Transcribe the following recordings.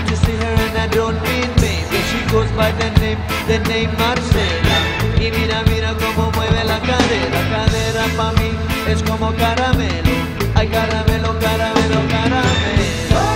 need to see her and I don't mean maybe. She goes by the name Marcela. Y mira, mira cómo mueve la cadera. Cadera pa' mí es como caramelo. Ay, caramelo, caramelo, caramelo.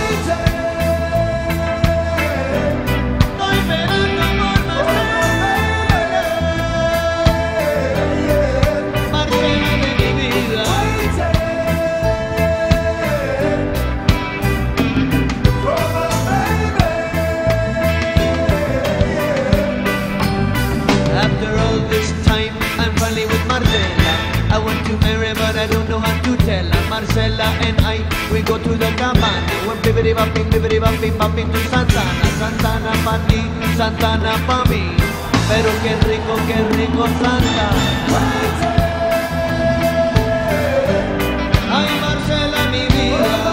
I want to marry but I don't know how to tell her. Marcela and I, we go to the cabana. We're bibbidi bopping bopping to Santana. Santana pa' ti, Santana pa' mí. Pero qué rico Santana. Ay, Marcela, mi vida.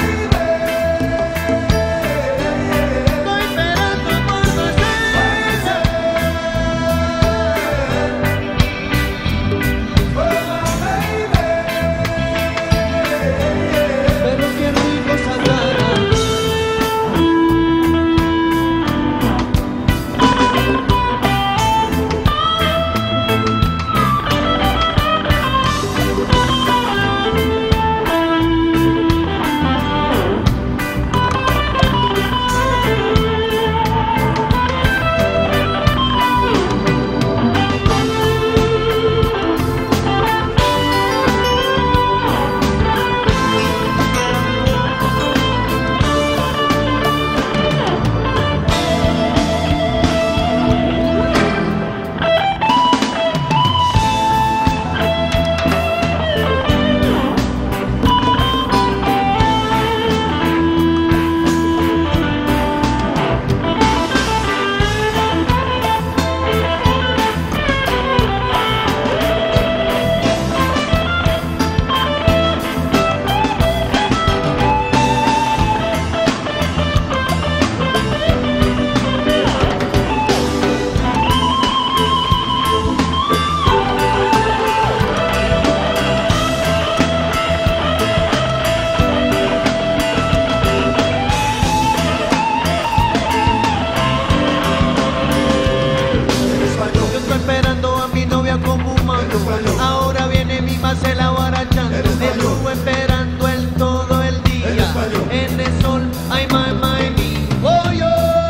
Ahora viene mi Marcela guarachando. Estuvo esperando él todo el día. En el sol, ay, my, mi. Oh, yo.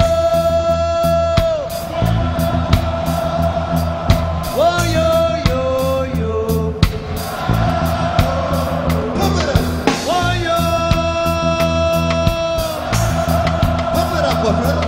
Oh, yo. Oh, yo.